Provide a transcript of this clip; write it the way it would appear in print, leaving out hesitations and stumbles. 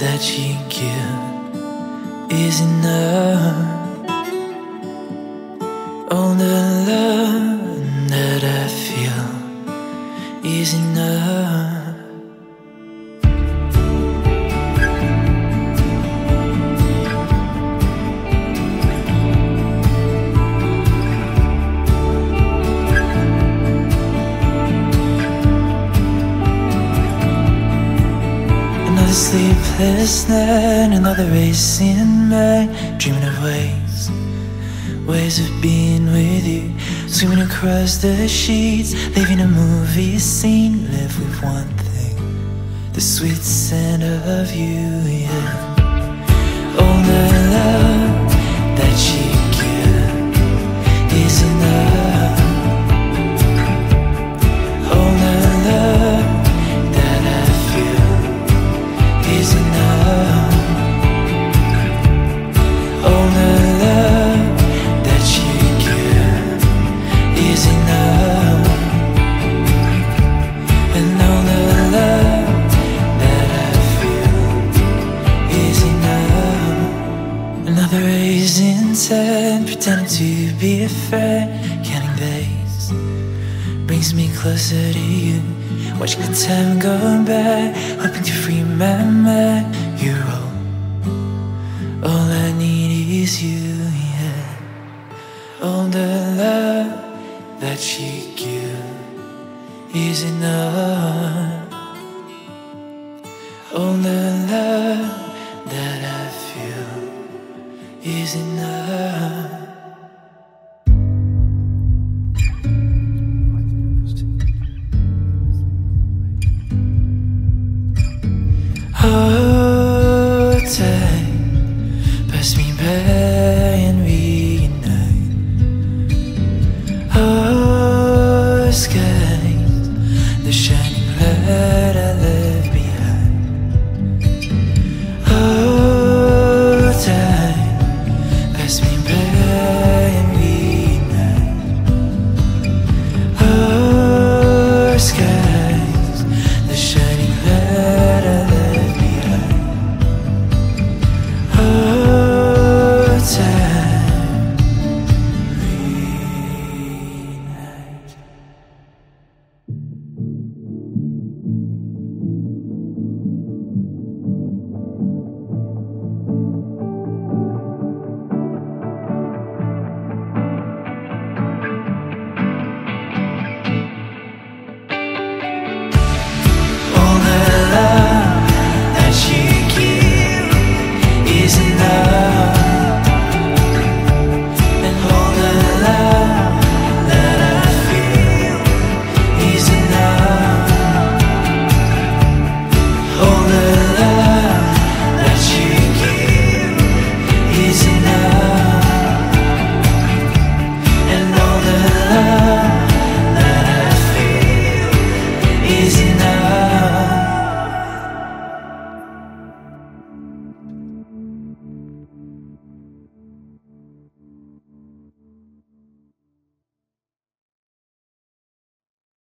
that you give is enough. All the love that I feel is enough. Another sleepless night, another racing mind, dreaming of ways of being with you, swimming across the sheets, leaving a movie scene, left with one thing, the sweet scent of you, yeah. All the love that you give is enough. All the love that I feel is enough. All the love that you give is enough. And all the love that I feel is enough. Another raising time, pretending to be a friend, counting days brings me closer to you. Watching the time go by, hoping to free my mind. You're all I need is you, yeah. All the love that you give is enough. All the